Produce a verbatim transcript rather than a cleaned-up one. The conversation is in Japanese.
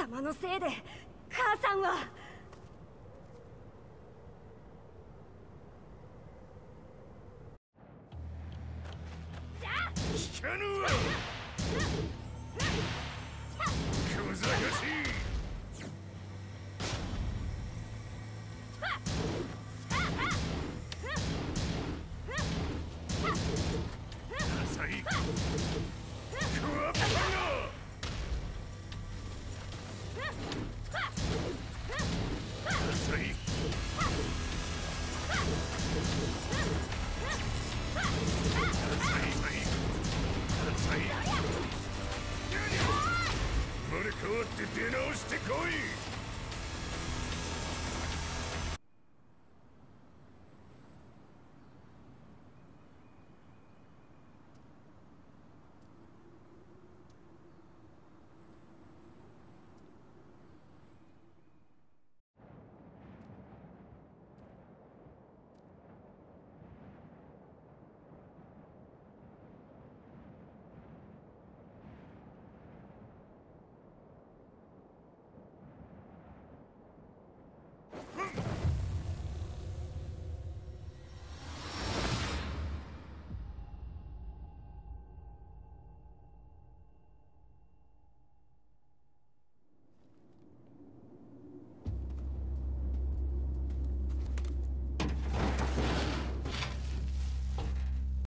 様のせいで母さんは。 聞かぬわ小賢しい。浅いクワッパが浅い浅い生まれ変わって出直してこい。